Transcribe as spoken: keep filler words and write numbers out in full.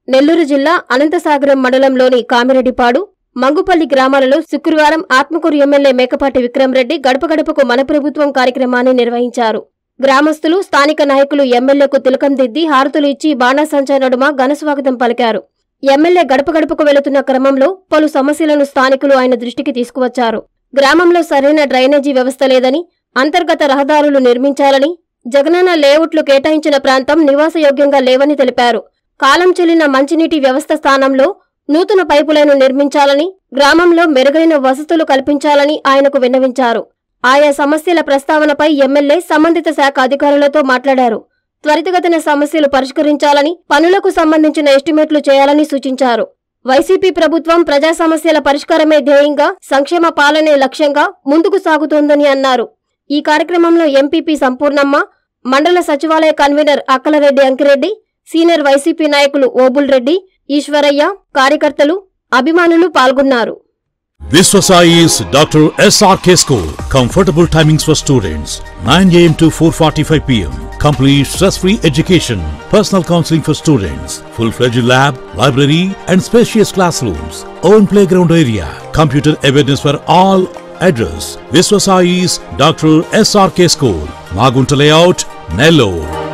నెల్లూరు జిల్లా అనంతసాగరం మండలంలోని కామిరెడ్డిపాడు, మంగుపల్లి గ్రామాలలో శుక్రవారం ఆత్మకూరు ఎమ్మెల్యే మేకపాటి విక్రమరెడ్డి గడప గడపకు మన ప్రభుత్వం కార్యక్రమాన్ని నిర్వహించారు. గ్రామస్తులు, స్థానిక నాయకులు ఎమ్మెల్యేకు తిలకం దిద్ది హారతులు ఇచ్చి బాణాసంచా నడుమ ఘనస్వాగతం పలికారు. ఎమ్మెల్యే గడప గడపకు వెళుతున్న క్రమంలో పలు సమస్యలను స్థానికులు ఆయన దృష్టికి తీసుకువచ్చారు. గ్రామంలో సరైన డ్రైనేజీ వ్యవస్థ లేదని, అంతర్గత రహదారులు నిర్మించాలని, జగనన్న లేఅవుట్లు కేటాయించిన ప్రాంతం నివాసయోగ్యంగా లేవని తెలిపారు. కాలం చెల్లిన మంచినీటి వ్యవస్థ స్థానంలో నూతన పైపులైను నిర్మించాలని, గ్రామంలో మెరుగైన వసతులు కల్పించాలని ఆయనకు విన్నవించారు. ఆయా సమస్యల ప్రస్తావనపై ఎమ్మెల్యే సంబంధిత శాఖ అధికారులతో మాట్లాడారు. త్వరితగతిన సమస్యలు పరిష్కరించాలని, పనులకు సంబంధించిన ఎస్టిమేట్లు చేయాలని సూచించారు. వైసీపీ ప్రభుత్వం ప్రజా సమస్యల పరిష్కారమే ధ్యేయంగా, సంక్షేమ పాలనే లక్ష్యంగా ముందుకు సాగుతోందని అన్నారు. ఈ కార్యక్రమంలో ఎంపీపీ సంపూర్ణమ్మ, మండల సచివాలయ కన్వీనర్ అక్కలరెడ్డి అంకిరెడ్డి, సీనియర్ వైసీపీ నాయకులు ఓబుల్ రెడ్డి, ఈశ్వరయ్య, కార్యకర్తలు, అభిమానులు పాల్గొన్నారు. Viswasai's Doctor S R K School. Comfortable timings for students. nine a m to four forty-five p m Complete stress-free education. Personal counseling for students. Full-fledged lab, library and spacious classrooms. Own playground area. Computer awareness for all. Address: Viswasai's Doctor S R K School. Magunta Layout, Nellore.